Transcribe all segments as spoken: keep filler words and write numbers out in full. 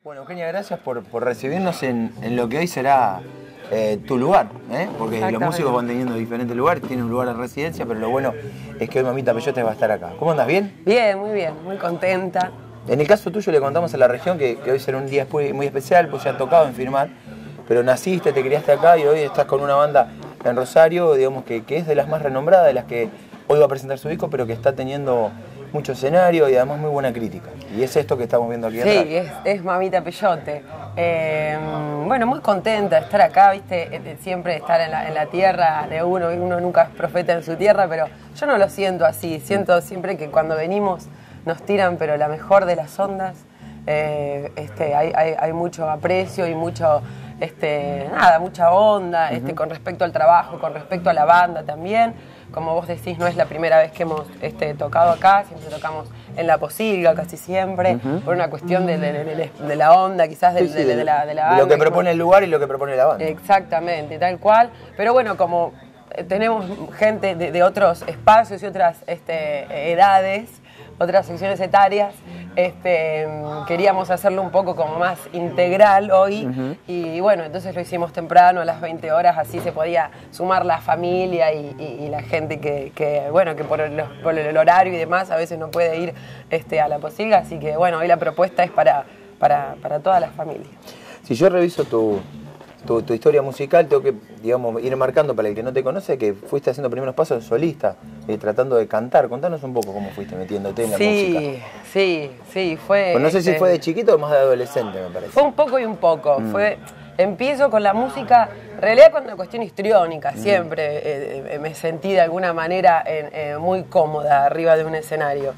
Bueno, Eugenia, gracias por, por recibirnos en, en lo que hoy será eh, tu lugar, ¿eh? Porque los músicos van teniendo diferentes lugares, tienen un lugar de residencia, pero lo bueno es que hoy Mamita Peyote va a estar acá. ¿Cómo andas? ¿Bien? Bien, muy bien, muy contenta. En el caso tuyo le contamos a la región que, que hoy será un día muy especial, pues ya ha tocado en firmar, pero naciste, te criaste acá y hoy estás con una banda en Rosario, digamos que, que es de las más renombradas, de las que hoy va a presentar su disco, pero que está teniendo mucho escenario y además muy buena crítica. Y es esto que estamos viendo aquí sí, atrás. Sí, es, es Mamita Peyote. Eh, bueno, muy contenta de estar acá, viste, siempre estar en la, en la tierra de uno, uno nunca es profeta en su tierra, pero yo no lo siento así, siento siempre que cuando venimos nos tiran, pero la mejor de las ondas, eh, este, hay, hay, hay mucho aprecio y mucho, este, nada, mucha onda, este, uh-huh. con respecto al trabajo, con respecto a la banda también. Como vos decís, no es la primera vez que hemos este, tocado acá, siempre tocamos en La Posilga, casi siempre, uh-huh. por una cuestión de, de, de, de la onda, quizás de, sí, sí, de, de, la, de la banda. De lo que propone el lugar y lo que propone la banda. Exactamente, tal cual. Pero bueno, como tenemos gente de, de otros espacios y otras este, edades, otras secciones etarias, este, queríamos hacerlo un poco como más integral hoy, uh-huh. y bueno, entonces lo hicimos temprano, a las veinte horas, así se podía sumar la familia y, y, y la gente que, que, bueno, que por el, por el horario y demás a veces no puede ir este, a La Posilga, así que bueno, hoy la propuesta es para, para, para toda la familia. Si yo reviso tu... Tu, tu historia musical, tengo que, digamos, ir marcando para el que no te conoce que fuiste haciendo primeros pasos de solista, eh, tratando de cantar. Contanos un poco cómo fuiste metiéndote en la sí, música. Sí, sí, sí, fue... Pues no sé este, si fue de chiquito o más de adolescente, me parece. Fue un poco y un poco. Mm. Fue, empiezo con la música, en realidad con una cuestión histriónica, mm. siempre eh, eh, me sentí de alguna manera en, eh, muy cómoda arriba de un escenario.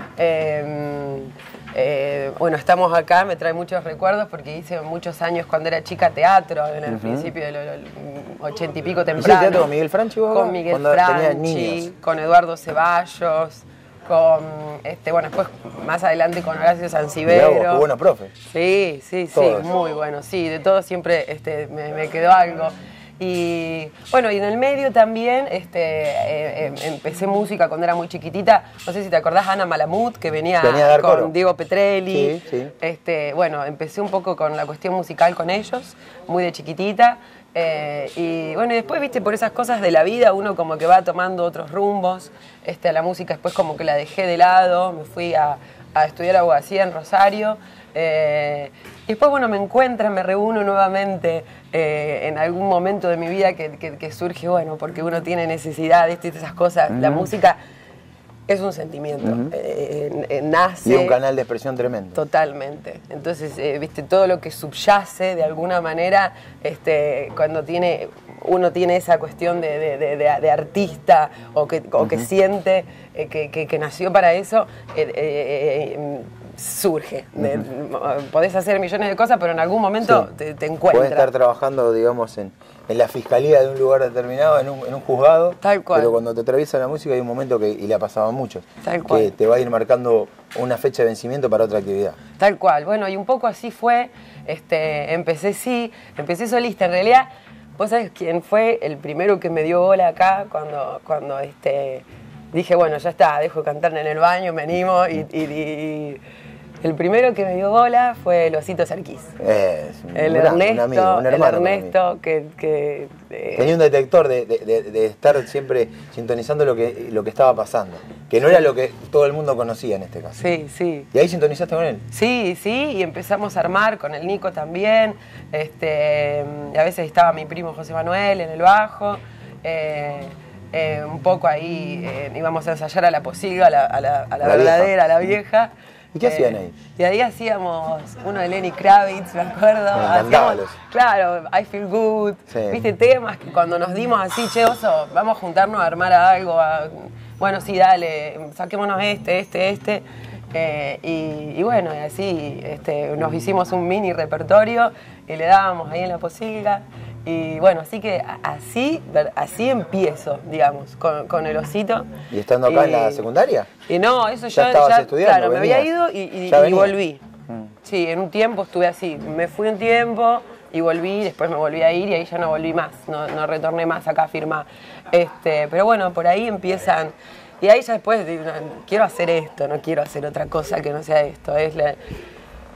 Eh, Eh, bueno, estamos acá, me trae muchos recuerdos porque hice muchos años cuando era chica teatro, en el uh-huh. principio de los ochenta y pico temprano. ¿Hiciste teatro con Miguel Franchi vos? Con Miguel Franchi, con Eduardo Ceballos, con, este, bueno, después más adelante con Horacio Sancibero. Mirá vos, qué bueno, profe. Sí, sí, Todos. sí, muy bueno, sí, de todo siempre este, me, me quedó algo. Y bueno, y en el medio también este, eh, eh, empecé música cuando era muy chiquitita. No sé si te acordás, Ana Malamud, que venía, venía a dar con coro. Diego Petrelli. Sí, sí. Este, bueno, empecé un poco con la cuestión musical con ellos, muy de chiquitita. Eh, y bueno, y después, viste, por esas cosas de la vida, uno como que va tomando otros rumbos. Este, a la música después como que la dejé de lado, me fui a, a estudiar abogacía en Rosario. Eh, y después, bueno, me encuentran, me reúno nuevamente eh, en algún momento de mi vida que, que, que surge, bueno, porque uno tiene necesidad de esas cosas. Uh-huh. La música es un sentimiento, uh-huh. eh, eh, nace... Y un canal de expresión tremendo. Totalmente. Entonces, eh, viste, todo lo que subyace de alguna manera, este, cuando tiene uno tiene esa cuestión de, de, de, de, de artista o que, o que uh-huh. siente eh, que, que, que nació para eso, eh, eh, eh, surge. De, uh-huh. Podés hacer millones de cosas, pero en algún momento sí. te, te encuentras. Podés estar trabajando, digamos, en, en la fiscalía de un lugar determinado, en un, en un juzgado. Tal cual. Pero cuando te atraviesa la música hay un momento que, y le ha pasado a muchos, Tal cual. que te va a ir marcando una fecha de vencimiento para otra actividad. Tal cual. Bueno, y un poco así fue. Este, empecé, sí, empecé solista. En realidad, vos sabés quién fue el primero que me dio bola acá cuando, cuando este, dije, bueno, ya está, dejo de cantar en el baño, me animo y... y, y el primero que me dio bola fue el Osito Sarkis. Es un, el gran, Ernesto, un amigo, un hermano. El Ernesto, que... que eh, tenía un detector de, de, de, de estar siempre sintonizando lo que, lo que estaba pasando. Que no era lo que todo el mundo conocía en este caso. Sí, sí. ¿Y ahí sintonizaste con él? Sí, sí, y empezamos a armar con el Nico también. Este, y a veces estaba mi primo José Manuel en el bajo. Eh, eh, un poco ahí eh, íbamos a ensayar a La Posilga, a la, a la, a la, la verdadera, vieja. a la vieja. ¿Y qué eh, hacían ahí? Y ahí hacíamos uno de Lenny Kravitz, me acuerdo. Hacíamos, claro, I Feel Good. Sí. Viste, temas que cuando nos dimos así, che, oso, vamos a juntarnos a armar algo. A, bueno, sí, dale, saquémonos este, este, este. Eh, y, y bueno, y así este, nos hicimos un mini repertorio y le dábamos ahí en La Posilga. Y bueno, así que así, así empiezo, digamos, con, con el Osito. ¿Y estando acá y, en la secundaria? Y no, eso ya, ya, estabas ya estudiando, claro, me había ido y, y, y volví. Mm. Sí, en un tiempo estuve así, me fui un tiempo y volví, después me volví a ir y ahí ya no volví más, no, no retorné más acá a firmar. Este, pero bueno, por ahí empiezan, y ahí ya después digo, no, quiero hacer esto, no quiero hacer otra cosa que no sea esto, es la...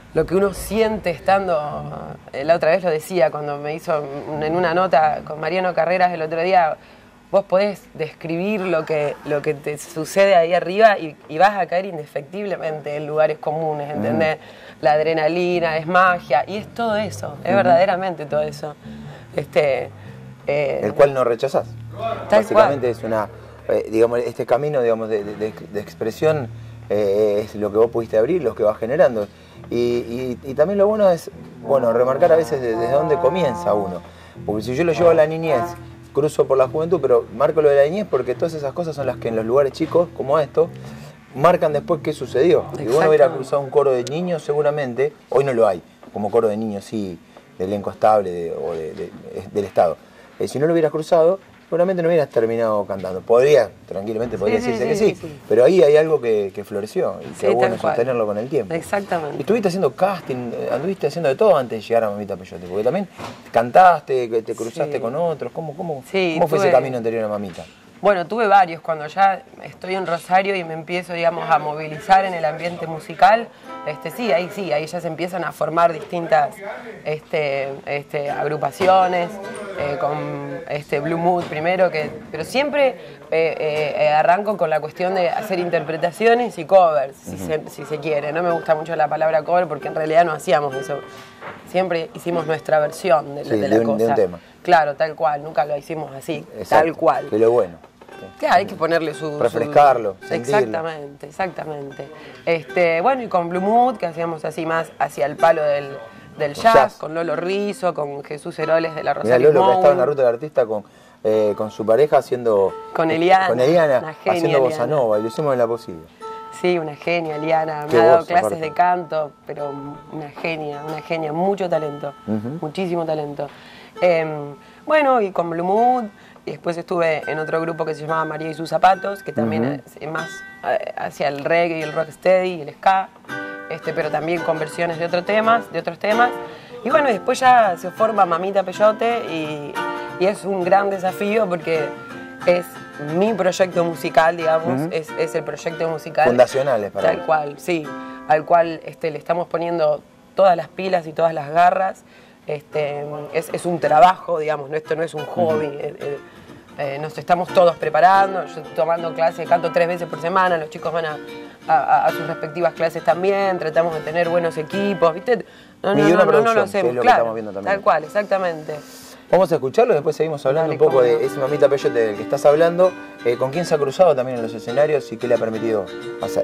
lo que uno siente estando, eh, la otra vez lo decía cuando me hizo en una nota con Mariano Carreras el otro día, vos podés describir lo que, lo que te sucede ahí arriba y, y vas a caer indefectiblemente en lugares comunes, ¿entendés? Mm. La adrenalina, es magia, y es todo eso, es mm. verdaderamente todo eso. Este, eh, el cual no rechazás. Básicamente cual. es una, eh, digamos, este camino, digamos, de, de, de expresión eh, es lo que vos pudiste abrir, lo que vas generando. Y, y, y también lo bueno es, bueno, remarcar a veces desde de dónde comienza uno. Porque si yo lo llevo a la niñez, cruzo por la juventud, pero marco lo de la niñez porque todas esas cosas son las que en los lugares chicos, como estos, marcan después qué sucedió. Si uno hubiera cruzado un coro de niños, seguramente, hoy no lo hay, como coro de niños, sí, de elenco estable de, o de, de, de, del Estado. Eh, si no lo hubieras cruzado, seguramente no hubieras terminado cantando. Podría, tranquilamente, podría sí, decirse sí, que sí, sí, sí, pero ahí hay algo que, que floreció y que es bueno sostenerlo con el tiempo. Exactamente. Y estuviste haciendo casting, anduviste haciendo de todo antes de llegar a Mamita Peyote, porque también cantaste, te cruzaste sí. con otros. ¿Cómo, cómo, sí, cómo fue tuve... ese camino anterior a Mamita? Bueno, tuve varios. Cuando ya estoy en Rosario y me empiezo, digamos, a movilizar en el ambiente musical, este, sí, ahí sí, ahí ya se empiezan a formar distintas este, este, agrupaciones, eh, con este Blue Mood primero, que, pero siempre eh, eh, arranco con la cuestión de hacer interpretaciones y covers, uh-huh. si, se, si se quiere. No me gusta mucho la palabra cover porque en realidad no hacíamos eso. Siempre hicimos nuestra versión de, sí, de la de un, cosa. De un tema. Claro, tal cual, nunca lo hicimos así, exacto, tal cual. De lo bueno. Claro, hay que ponerle su... refrescarlo, su... Exactamente, exactamente. Este, bueno, y con Blue Mood, que hacíamos así más hacia el palo del, del jazz, jazz, con Lolo Rizzo, con Jesús Heroles de la Rosario. Mirá, Lolo que estaba en la ruta del artista con, eh, con su pareja haciendo... Con Eliana. Con Eliana, haciendo bossa nova, y lo hicimos en La Posible. Sí, una genia, Eliana. Me ha dado clases aparte. de canto, pero una genia, una genia, mucho talento, uh-huh. muchísimo talento. Eh, bueno, y con Blue Mood, y después estuve en otro grupo que se llamaba María y sus zapatos, que también uh-huh. es más hacia el reggae y el rocksteady y el ska, este, pero también con versiones de otros temas, de otros temas. Y bueno, después ya se forma Mamita Peyote y, y es un gran desafío porque es mi proyecto musical, digamos, uh-huh. es, es el proyecto musical. Fundacionales para Tal vos. cual, sí, al cual este, le estamos poniendo todas las pilas y todas las garras. Este, es, es un trabajo, digamos, ¿no? Esto no es un hobby. Uh-huh. eh, eh, eh, nos estamos todos preparando, yo estoy tomando clases, canto tres veces por semana, los chicos van a, a, a sus respectivas clases también, tratamos de tener buenos equipos, ¿viste? No, no, no, no, no lo hacemos, lo claro, que viendo también. Tal cual, exactamente. Vamos a escucharlo y después seguimos hablando Dale, un poco de ese Mamita Peyote del que estás hablando, eh, con quién se ha cruzado también en los escenarios y qué le ha permitido hacer.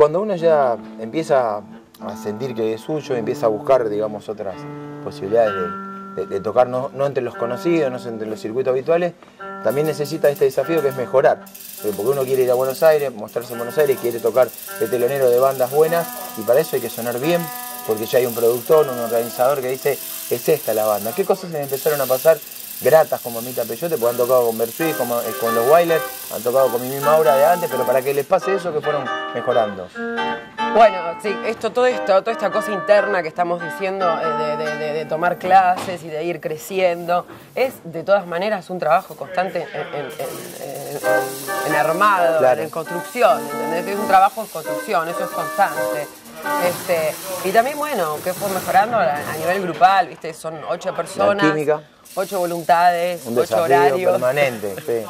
cuando uno ya empieza a sentir que es suyo, empieza a buscar, digamos, otras posibilidades de, de, de tocar, no, no entre los conocidos, no entre los circuitos habituales, también necesita este desafío que es mejorar. Porque uno quiere ir a Buenos Aires, mostrarse en Buenos Aires, quiere tocar de telonero de bandas buenas, y para eso hay que sonar bien, porque ya hay un productor, un organizador que dice, es esta la banda. ¿Qué cosas se me empezaron a pasar gratas como Mita Peyote? Porque han tocado con Bersuit, como, eh, con los Wailers, han tocado con Mimi Maura de antes, pero para que les pase eso, que fueron mejorando. Bueno, sí, esto, todo esto, toda esta cosa interna que estamos diciendo eh, de, de, de, de tomar clases y de ir creciendo, es de todas maneras un trabajo constante en, en, en, en, en armado, claro. en construcción, ¿entendés? Es un trabajo en construcción, eso es constante. Este, y también, bueno, que fue mejorando a, a nivel grupal, ¿viste? Son ocho personas, la química, ocho voluntades, un ocho horarios. Permanente, sí.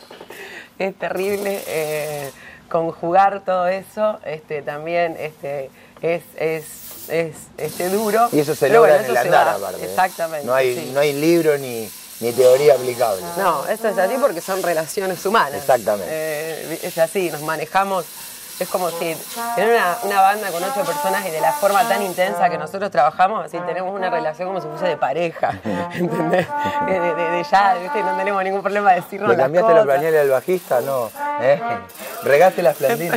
Es terrible. Eh, conjugar todo eso este, también este, es, es, es este, duro. Y eso se logra bueno, en el andar, aparte. Exactamente. No hay, sí. no hay libro ni, ni teoría aplicable. No, esto es así porque son relaciones humanas. Exactamente. Eh, es así, nos manejamos. Es como si tener una, una banda con ocho personas y de la forma tan intensa que nosotros trabajamos, así tenemos una relación como si fuese de pareja, ¿entendés? De, de, de, de ya, ¿viste? No tenemos ningún problema de decirnos las cosas. ¿Le cambiaste los pañales al bajista? No. ¿Eh? ¿Regaste las plantitas?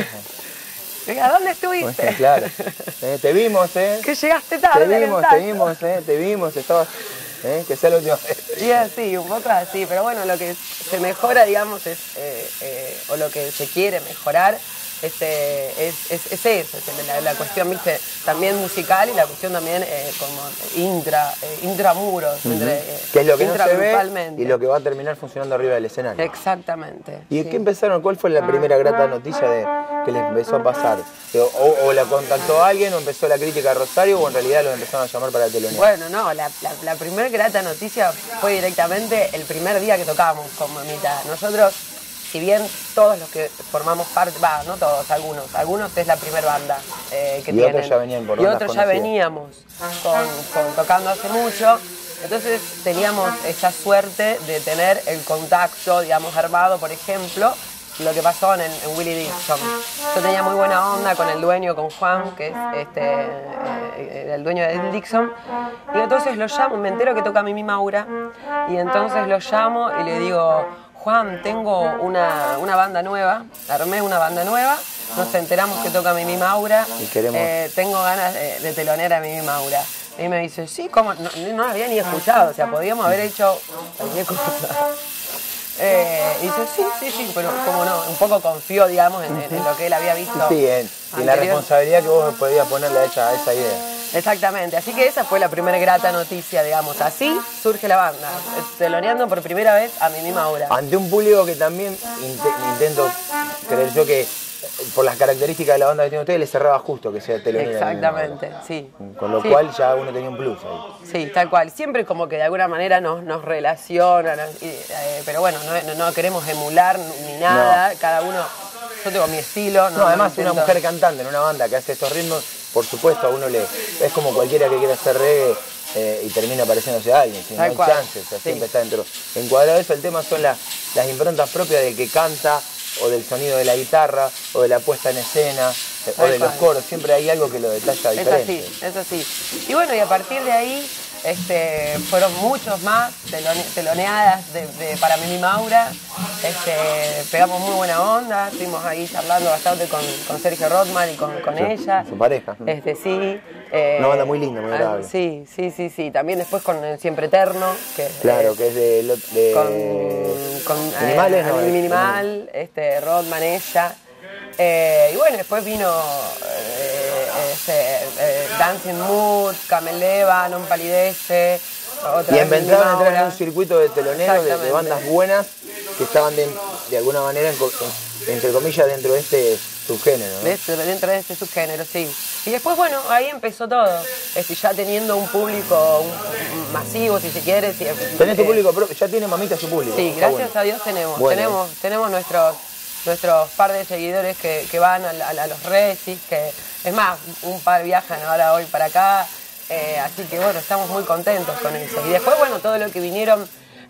¿A dónde estuviste? Bueno, claro. Eh, te vimos, ¿eh? Que llegaste tarde. Te vimos, te vimos, ¿eh? Te vimos, estabas... ¿Eh? Que sea la última vez. Sí, así, un poco así, pero bueno, lo que se mejora, digamos, es, eh, eh, o lo que se quiere mejorar, Este, es, es, es eso, es la, la cuestión, viste, también musical y la cuestión también eh, como intra, eh, intramuros, uh-huh. entre, eh, que es lo que no se ve y lo que va a terminar funcionando arriba del escenario. Exactamente. ¿Y sí. qué empezaron? ¿Cuál fue la primera grata noticia de que les empezó a pasar? O, o la contactó alguien, o empezó la crítica a Rosario, o en realidad los empezaron a llamar para el telonero. Bueno, no, la, la, la primera grata noticia fue directamente el primer día que tocamos con Mamita. Nosotros, si bien todos los que formamos parte, va, no todos, algunos, algunos es la primera banda eh, que y tienen. Otros ya venían por y otros ya conocidas. veníamos con, con, tocando hace mucho, entonces teníamos esa suerte de tener el contacto, digamos, armado, por ejemplo, lo que pasó en, en Willie Dixon. Yo tenía muy buena onda con el dueño, con Juan, que es este, eh, el dueño de Dixon, y entonces lo llamo, me entero que toca Mimi Maura, y entonces lo llamo y le digo, Juan, tengo una, una banda nueva, armé una banda nueva, nos enteramos que toca Mimi Maura, y queremos... eh, tengo ganas de, de telonera a Mimi Maura. Y me dice, sí, ¿cómo? No, no la había ni escuchado, o sea, podíamos haber hecho cualquier cosa. Eh, y dice, sí, sí, sí, pero como no, un poco confió, digamos, en, en lo que él había visto. Sí, en, en la responsabilidad que vos podías ponerle a esa, a esa idea. Exactamente, así que esa fue la primera grata noticia, digamos. Así surge la banda, teloneando por primera vez a Mimi Maura. Ante un público que también int intento creer yo que por las características de la banda que tiene ustedes, les cerraba justo que sea telonera. Exactamente, sí. Con lo sí. cual ya uno tenía un plus ahí. Sí, tal cual. Siempre como que de alguna manera nos, nos relacionan, y, eh, pero bueno, no, no, no queremos emular ni nada, no. Cada uno, yo tengo mi estilo. No, no además no una mujer cantante en una banda que hace estos ritmos, por supuesto a uno le, es como cualquiera que quiera hacer reggae eh, y termina pareciéndose a alguien, si no hay cual. chances, o sea, sí. siempre está dentro. Encuadrado eso, el tema son la, las improntas propias del que canta, o del sonido de la guitarra, o de la puesta en escena, eh, o de los coros, siempre hay algo que lo detalla diferente. Es así, es así. Y bueno, y a partir de ahí este, fueron muchos más telone, teloneadas de, de, para Mimi Maura, este, pegamos muy buena onda, estuvimos ahí charlando bastante con, con Sergio Rothman y con, con sí, ella. Su pareja. Este, sí. Eh, Una banda muy linda, muy agradable. Sí, sí, sí, sí. También después con el Siempre Eterno. Que, claro, eh, que es de... de con, con Minimales, eh, ¿no? Minimal, este, Rodman, ella. Eh, y bueno, después vino eh, este, eh, Dancing Mood, Cameleva, Non Palidece. Otra y empezaron a entrar en un circuito de teloneros, de, de bandas buenas que estaban de, de alguna manera, en, entre comillas, dentro de este subgénero, ¿no? Dentro, dentro de este subgénero, sí. Y después, bueno, ahí empezó todo. Este, ya teniendo un público un, masivo, si se quiere. Si, ¿Tenés eh, tu público propio? Ya tiene Mamita su público. Sí, gracias bueno. a Dios tenemos. Bueno. Tenemos, tenemos nuestros, nuestros par de seguidores que, que van a, a, a los recis, que es más, un par viajan ahora hoy para acá. Eh, así que bueno, estamos muy contentos con eso. Y después, bueno, todo lo que vinieron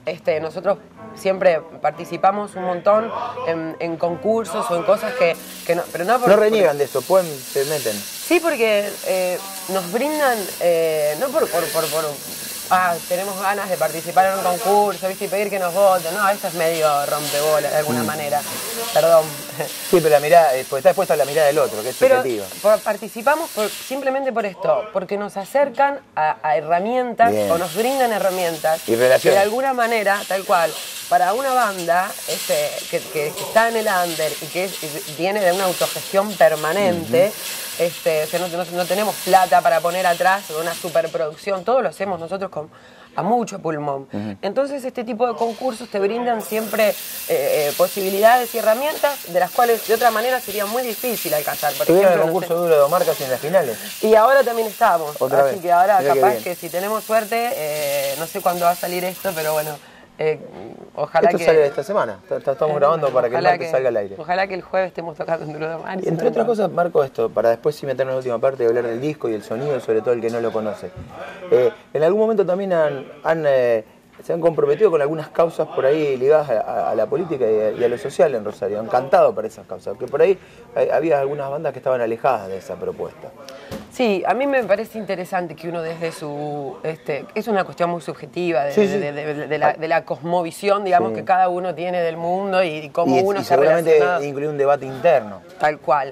este, nosotros siempre participamos un montón en, en concursos o en cosas que, que no... Pero no, por, no reniegan por, de eso, pueden, se meten. Sí, porque eh, nos brindan, eh, no por, por, por, por ah, tenemos ganas de participar en un concurso, ¿viste? Y pedir que nos voten. No, esto es medio rompebola de alguna mm. manera. Perdón. Sí, pero la mirada, pues está expuesta a la mirada del otro, que es pero subjetiva. Por, participamos por, simplemente por esto, porque nos acercan a, a herramientas Bien. o nos brindan herramientas y que de alguna manera, tal cual, para una banda este, que, que, que está en el under y que es, y viene de una autogestión permanente, uh-huh. este, o sea, no, no, no tenemos plata para poner atrás de una superproducción, todo lo hacemos nosotros con a mucho pulmón. Uh-huh. Entonces este tipo de concursos te brindan siempre eh, eh, posibilidades y herramientas de las cuales de otra manera sería muy difícil alcanzar. Por ¿Tuvieron ejemplo, el concurso no sé, duro de Omarcas en las finales? Y ahora también estamos. ¿Otra así vez? que ahora Mira capaz que, que si tenemos suerte, eh, no sé cuándo va a salir esto, pero bueno, eh, ojalá esto que... Esto sale esta semana, estamos eh, grabando para que el martes que, salga al aire. Ojalá que el jueves estemos tocando en Duro de Omarcas. Entre otras cosas, Marco, esto, para después sí meternos en la última parte y hablar del disco y el sonido, sobre todo el que no lo conoce. Eh, en algún momento también han... han eh, se han comprometido con algunas causas por ahí ligadas a, a la política y a, y a lo social en Rosario. Han cantado para esas causas, porque por ahí hay, había algunas bandas que estaban alejadas de esa propuesta. Sí, a mí me parece interesante que uno desde su... Este, es una cuestión muy subjetiva de, sí, sí. de, de, de, de, la, de la cosmovisión, digamos, sí. que cada uno tiene del mundo y cómo y, uno y se seguramente incluye un debate interno. Tal cual.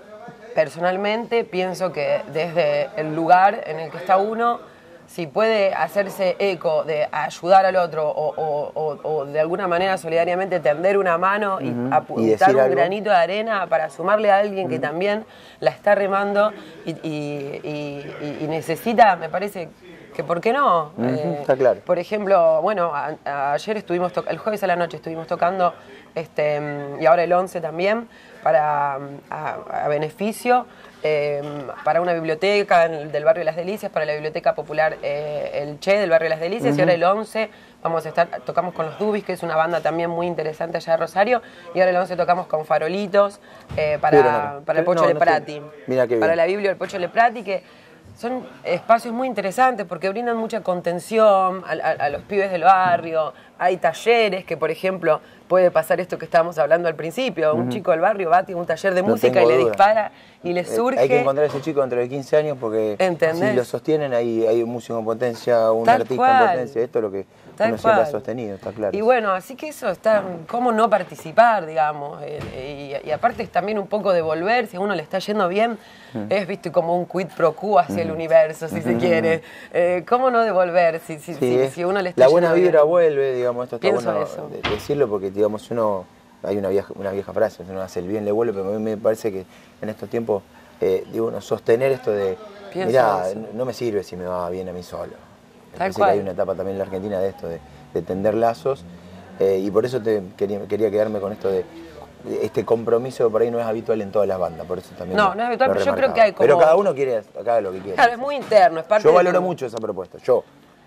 Personalmente pienso que desde el lugar en el que está uno, si puede hacerse eco de ayudar al otro o, o, o, o de alguna manera solidariamente tender una mano y uh-huh. apuntar y un algo. granito de arena para sumarle a alguien uh-huh. que también la está remando y, y, y, y necesita, me parece que ¿por qué no? Uh-huh. Eh, Está claro. Por ejemplo, bueno, a, a ayer estuvimos, el jueves a la noche estuvimos tocando este, y ahora el once también para a, a beneficio. Eh, para una biblioteca en, del barrio Las Delicias, para la biblioteca popular eh, El Che del barrio Las Delicias, uh-huh. y ahora el once vamos a estar, tocamos con los Dubis, que es una banda también muy interesante allá de Rosario, y ahora el once tocamos con Farolitos eh, para, no, para el Pocho no, Leprati, no Mira qué bien. Para la Biblia del Pocho Leprati, que son espacios muy interesantes porque brindan mucha contención a, a, a los pibes del barrio. Hay talleres que, por ejemplo, puede pasar esto que estábamos hablando al principio. Uh-huh. Un chico del barrio va a un taller de no música y le duda. dispara y le surge... Eh, hay que encontrar a ese chico dentro de quince años porque ¿entendés? Si lo sostienen hay, hay un músico en potencia, un Tal artista cual. en potencia. Esto es lo que Tal uno cual. siempre ha sostenido, está claro. Y bueno, así que eso está... ¿Cómo no participar, digamos? Eh, y, y aparte es también un poco devolver, si a uno le está yendo bien, uh-huh. es visto como un quid pro quo hacia uh-huh. el universo, si uh-huh. se quiere. Eh, ¿Cómo no devolver si, si, sí, si, si uno le está La yendo buena vibra bien? vuelve, digamos, esto está Pienso bueno eso. De, decirlo porque, digamos, uno... Hay una vieja, una vieja frase, uno hace el bien, le vuelve, pero a mí me parece que en estos tiempos, eh, digo, uno, sostener esto de, mirá, no me sirve si me va bien a mí solo. Me parece que hay una etapa también en la Argentina de esto, de, de tender lazos, eh, y por eso te, quería, quería quedarme con esto de, de este compromiso que por ahí no es habitual en todas las bandas, por eso también No, no es habitual, pero yo creo que hay como... Pero cada uno quiere, haga lo que quiere. Claro, es muy interno, es parte Yo valoro de... mucho esa propuesta, yo.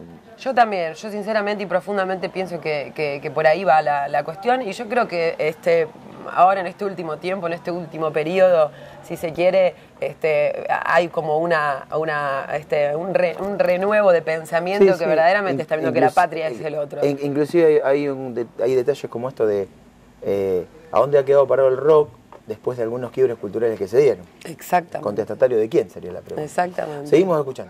Yo también, yo sinceramente y profundamente pienso que, que, que por ahí va la, la cuestión y yo creo que este, ahora en este último tiempo, en este último periodo, si se quiere, este, hay como una, una, este, un, re, un renuevo de pensamiento sí, que sí. verdaderamente in, está viendo que la patria es el otro. In, inclusive hay, hay, un de, hay detalles como esto de eh, a dónde ha quedado parado el rock después de algunos quiebres culturales que se dieron. Exactamente. ¿Contestatario de quién sería la pregunta? Exactamente. Seguimos escuchando.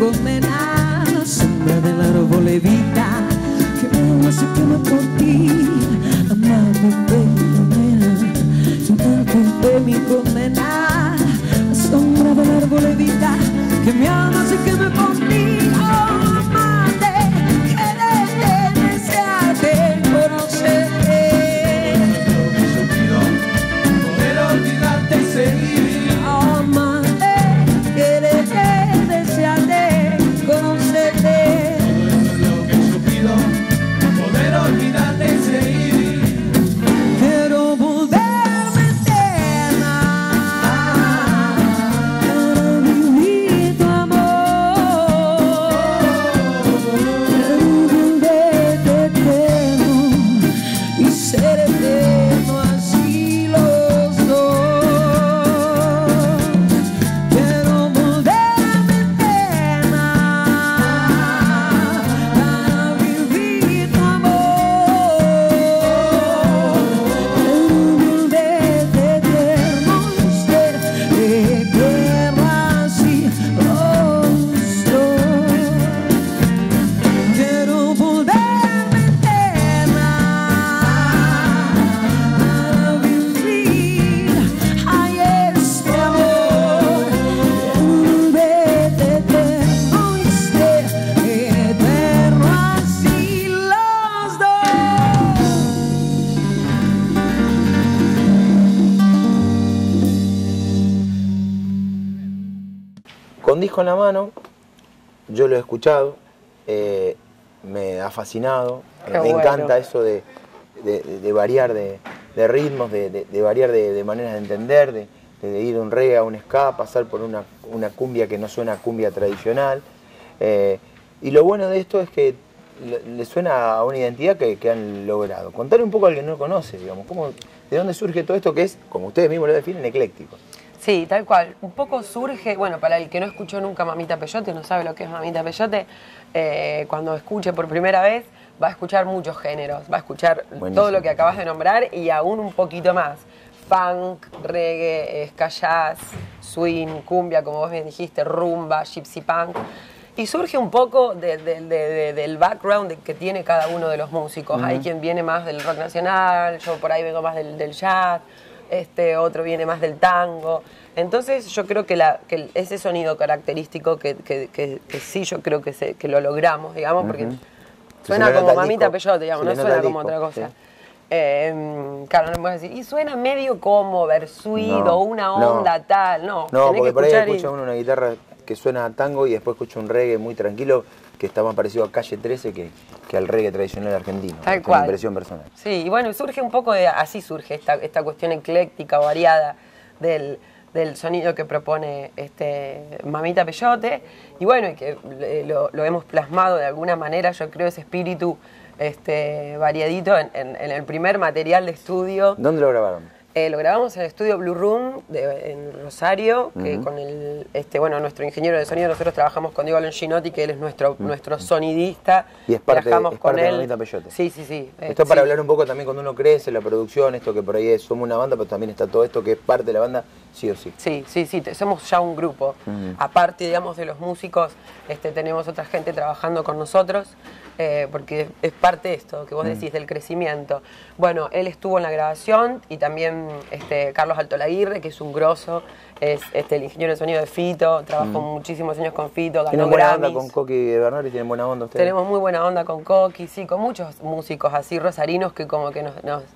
condena, la sombra del árbol evita que me hace que me por ti, amarte de mi condena, amarte de mi condena, la sombra del árbol evita que me amas y que me por ti, oh, amarte, quererte, desearte, conocerte. Poder olvidarte y seguir. Amarte, quererte, desearte, conocerte. Lo que yo pido, poder olvidarte y seguir. Quiero volverme eterna para vivir tu amor. Quiero volverte eterno y ser eterno así los dos. Quiero volverme eterna para vivir tu amor. Quiero volverte eterno y ser eterno así los dos. Quiero volverme eterna para vivir ay este amor. Quiero volverte eterno y ser eterno así los dos. Con disco en la mano, yo lo he escuchado, eh, me ha fascinado, Qué me bueno. encanta eso de, de- de variar de, de ritmos, de, de- de variar de, de maneras de entender, de, de ir de un reggae a un ska, pasar por una, una cumbia que no suena a cumbia tradicional. Eh, y lo bueno de esto es que le, le suena a una identidad que, que han logrado. Contarle un poco al que no lo conoce, digamos, cómo, de dónde surge todo esto que es, como ustedes mismos lo definen, ecléctico. Sí, tal cual. Un poco surge, bueno, para el que no escuchó nunca Mamita Peyote, no sabe lo que es Mamita Peyote, eh, cuando escuche por primera vez va a escuchar muchos géneros, va a escuchar Buenísimo. todo lo que acabas de nombrar y aún un poquito más. Funk, reggae, ska jazz, swing, cumbia, como vos bien dijiste, rumba, gypsy punk. Y surge un poco de- de- de- de- del background de- que tiene cada uno de los músicos. Hay quien viene más del rock nacional, yo por ahí vengo más del, del jazz, este otro viene más del tango. Entonces yo creo que, la, que ese sonido característico que, que- que- que sí yo creo que, se, que lo logramos, digamos, porque Ujú. suena Se le nota como el Mamita disco, Peyote, digamos, se no le nota suena el como disco, otra cosa. sí. Eh, claro, no me puedes decir, y suena medio como Versuit No, o una no. onda tal, no. No, tenés porque que por ahí escuchar y- escucha uno una guitarra que suena a tango y después escucha un reggae muy tranquilo que está más parecido a Calle trece que, que al reggae tradicional argentino. Tal Es una cual. impresión personal. Sí, y bueno, surge un poco de, así surge esta, esta cuestión ecléctica, variada del, del sonido que propone este Mamita Peyote. Y bueno, y que eh, lo, lo hemos plasmado de alguna manera, yo creo, ese espíritu este, variadito en, en- en el primer material de estudio. ¿Dónde lo grabaron? Eh, lo grabamos en el estudio Blue Room de- en Rosario, que con el, este, bueno, nuestro ingeniero de sonido, nosotros trabajamos con Diego Longinotti, que él es nuestro, nuestro sonidista. Y es parte, Viajamos es con parte de él. Mamita Peyote. Sí, sí, sí. eh, Esto para sí. hablar un poco también cuando uno crece, la producción, esto que por ahí es, somos una banda, pero también está todo esto que es parte de la banda, sí o sí. Sí, sí, sí, te- somos ya un grupo. Ujú. Aparte, digamos, de los músicos, este, tenemos otra gente trabajando con nosotros, eh, porque es parte de esto que vos decís, del crecimiento. Bueno, él estuvo en la grabación y también este, Carlos Altolaguirre, que es un grosso, es este, el ingeniero de sonido de Fito, trabajó muchísimos años con Fito, ganó ¿Tienen buena onda Grammys. con Coqui de Bernardi? ¿Tienen buena onda ustedes? Tenemos muy buena onda con Coqui, sí, con muchos músicos así rosarinos que como que nos... nos-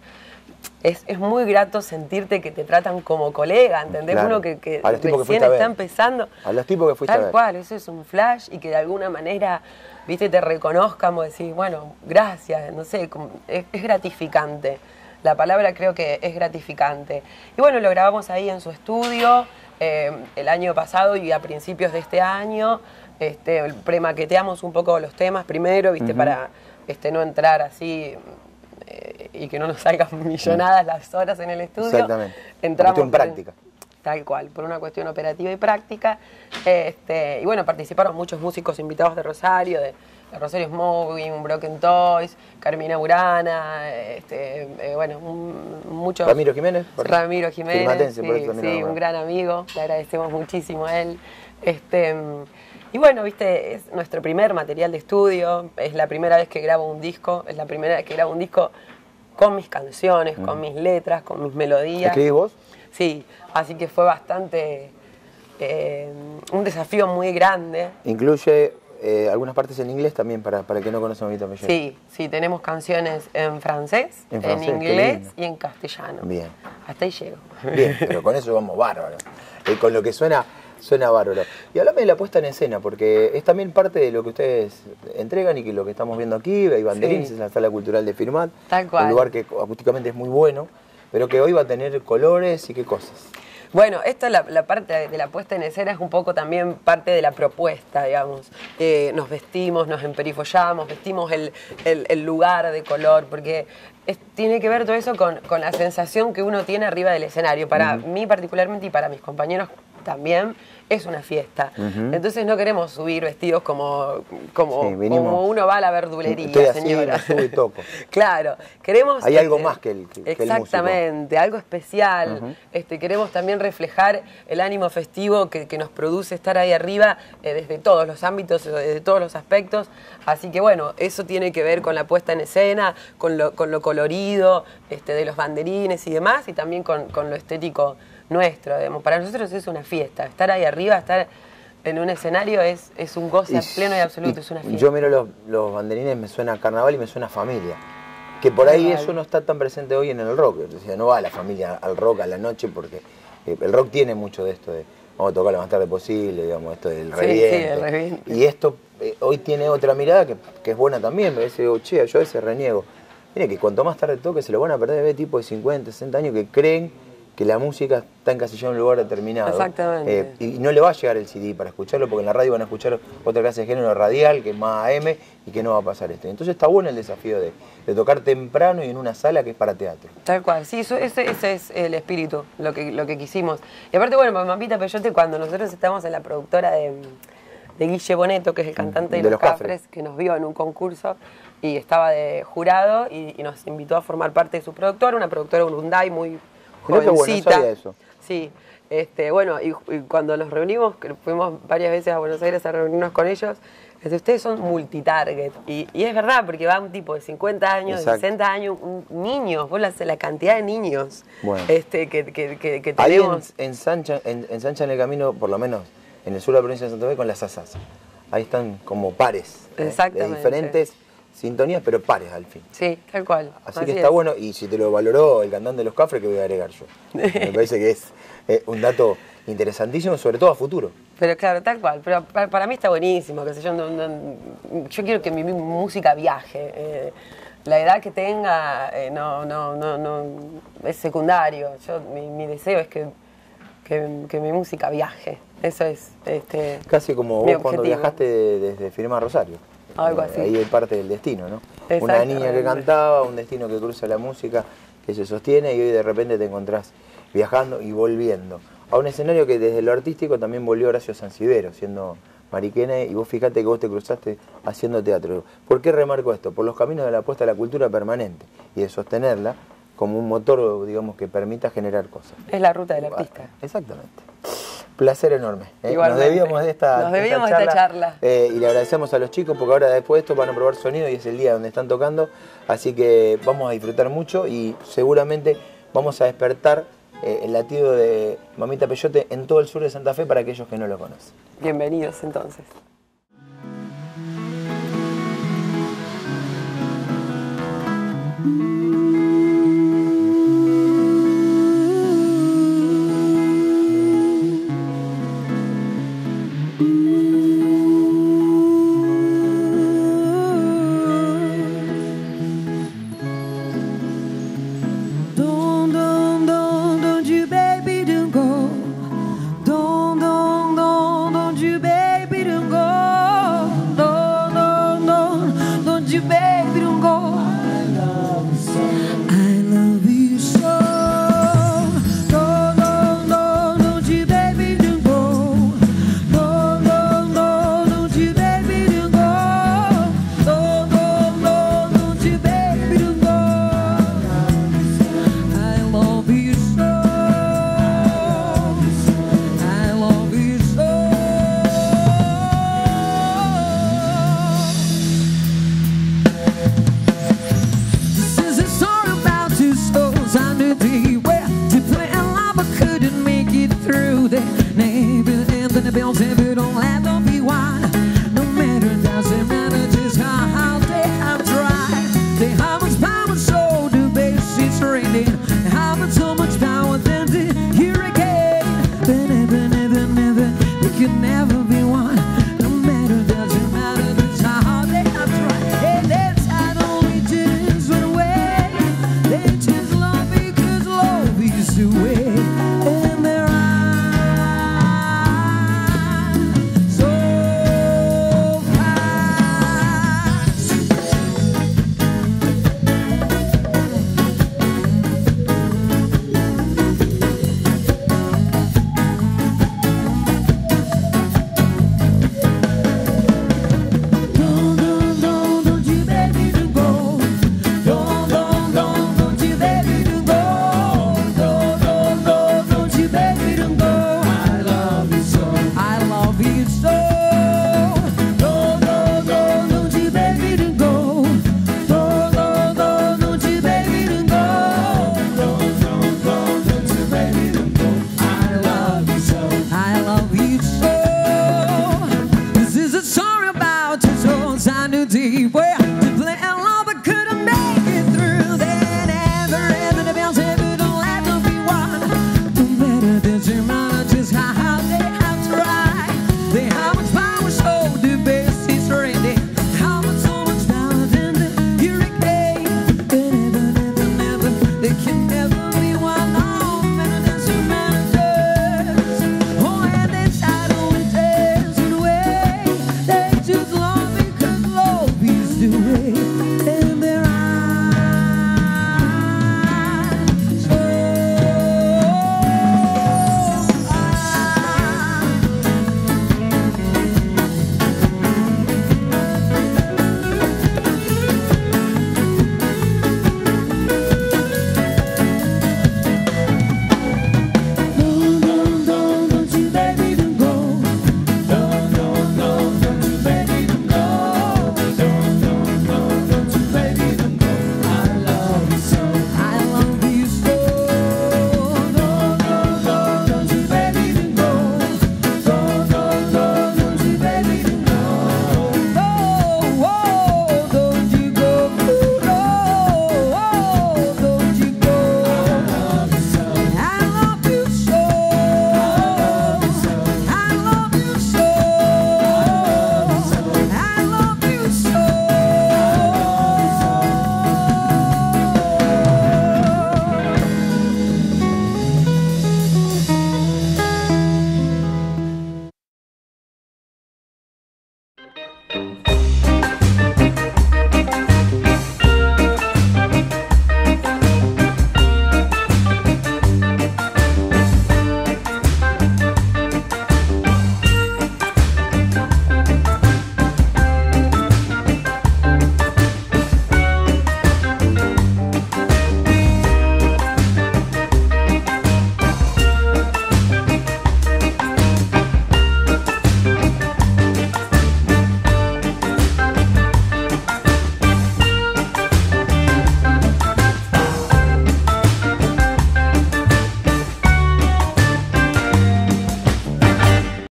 es, es muy grato sentirte que te tratan como colega, ¿entendés? Claro. Uno que, que A los tipos que recién fuiste a ver. está empezando. A los tipos que fuiste a Tal ver. cual, eso es un flash y que de alguna manera, viste, te reconozcan, vos decís, bueno, gracias, no sé, como- es, es gratificante. La palabra creo que es gratificante. Y bueno, lo grabamos ahí en su estudio eh, el año pasado y a principios de este año. Este, premaqueteamos un poco los temas primero, viste, para este, no entrar así eh, y que no nos salgan millonadas las horas en el estudio. Exactamente. Entramos Cuestión por- práctica. Tal cual, por una cuestión operativa y práctica. Este, y bueno, participaron muchos músicos invitados de Rosario, de, de Rosario Smoking, Broken Toys, Carmina Burana, este, eh, bueno, un- muchos... Ramiro Jiménez. por- Ramiro Jiménez, Quilimatense, por sí, eso también sí, lo un gran amigo, le agradecemos muchísimo a él. Este, Y bueno, viste, es nuestro primer material de estudio, es la primera vez que grabo un disco, es la primera vez que grabo un disco con mis canciones, mm. con mis letras, con mis melodías. ¿Escribís vos? Sí, así que fue bastante, eh, un desafío muy grande. Incluye eh, algunas partes en inglés también, para, para el que no conoce Mamita Peyote. Sí, sí, tenemos canciones en francés, en, francés, en inglés y en castellano. Bien. Hasta ahí llego. Bien, pero con eso vamos bárbaro. Eh, con lo que suena, suena bárbaro. Y hablame de la puesta en escena, porque es también parte de lo que ustedes entregan y que lo que estamos viendo aquí, hay banderines, sí. Es la Sala Cultural de Firmat. Tal cual. Un lugar que acústicamente es muy bueno, pero que hoy va a tener colores y qué cosas. Bueno, esta la, la parte de la puesta en escena es un poco también parte de la propuesta, digamos. Eh, nos vestimos, nos emperifollamos, vestimos el, el, el lugar de color, porque es, tiene que ver todo eso con, con la sensación que uno tiene arriba del escenario. Para uh-huh. mí particularmente y para mis compañeros también es una fiesta. Uh-huh. Entonces no queremos subir vestidos como, como, sí, como uno va a la verdulería, Estoy así, señora. No subo y toco. Claro, queremos... Hay este, algo más que el, que, exactamente, que el algo especial. Uh-huh. este, queremos también reflejar el ánimo festivo que, que nos produce estar ahí arriba eh, desde todos los ámbitos, desde todos los aspectos. Así que bueno, eso tiene que ver con la puesta en escena, con lo, con lo colorido este, de los banderines y demás, y también con, con lo estético nuestro, digamos. Para nosotros es una fiesta, estar ahí arriba, estar en un escenario es, es un goce y, pleno y absoluto, y es una fiesta. Yo miro los, los banderines, me suena a carnaval y me suena a familia, que por ahí eso no está tan presente hoy en el rock, o sea, no va la familia al rock a la noche porque eh, el rock tiene mucho de esto de vamos a tocar lo más tarde posible, digamos, esto del reviente. Sí, sí, el reviente. Y esto eh, hoy tiene otra mirada que, que es buena también, me dice, oh, che, yo a veces reniego. Mire que cuanto más tarde toque se lo van a perder, ve tipos de cincuenta, sesenta años que creen que la música está encasillada en un lugar determinado. Exactamente. Eh, y no le va a llegar el C D para escucharlo, porque en la radio van a escuchar otra clase de género radial, que es más A M, y que no va a pasar esto. Entonces está bueno el desafío de, de tocar temprano y en una sala que es para teatro. Tal cual, sí, eso, ese, ese es el espíritu, lo que, lo que quisimos. Y aparte, bueno, Mamita Peyote, cuando nosotros estábamos en la productora de, de Guille Boneto, que es el cantante de, de Los Cafres, que nos vio en un concurso, y estaba de jurado, y, y nos invitó a formar parte de su productora, una productora Urunday muy... jovencita. Bueno, no sabía eso. Sí, este, bueno, y, y cuando nos reunimos, que fuimos varias veces a Buenos Aires a reunirnos con ellos, este, ustedes son multitarget. Y, y es verdad, porque va un tipo de cincuenta años, de sesenta años, un, niños, vos la, la cantidad de niños bueno. este, que, que, que, que tenemos. Ahí en, ensancha, en, ensanchan el camino, por lo menos en el sur de la provincia de Santa Fe, con las asas. Ahí están como pares. Exactamente. Eh, de diferentes sintonías, pero pares al fin. Sí, tal cual. Así, Así que está es. bueno, y si te lo valoró el cantante de Los Cafres, que voy a agregar yo. Me parece que es eh, un dato interesantísimo, sobre todo a futuro. Pero claro, tal cual. Pero para, para mí está buenísimo, que sé yo, no, no, yo quiero que mi, mi música viaje. Eh, la edad que tenga eh, no, no, no, no es secundario. Yo, mi, mi deseo es que, que, que mi música viaje. Eso es este, casi como vos cuando viajaste desde Firmat Rosario. Algo así. Ahí es parte del destino, ¿no? Una niña que cantaba, un destino que cruza la música, que se sostiene y hoy de repente te encontrás viajando y volviendo a un escenario que desde lo artístico también volvió Horacio Sanzibero, siendo mariquena, y vos fíjate que vos te cruzaste haciendo teatro. ¿Por qué remarco esto? Por los caminos de la apuesta a la cultura permanente y de sostenerla como un motor, digamos, que permita generar cosas. Es la ruta del artista. Exactamente. Placer enorme. ¿eh? Nos debíamos de esta, Nos debíamos esta de charla, esta charla. Eh, y le agradecemos a los chicos porque ahora después de esto van a probar sonido y es el día donde están tocando. Así que vamos a disfrutar mucho y seguramente vamos a despertar eh, el latido de Mamita Peyote en todo el sur de Santa Fe para aquellos que no lo conocen. Bienvenidos entonces. Don't you, baby, don't go. pude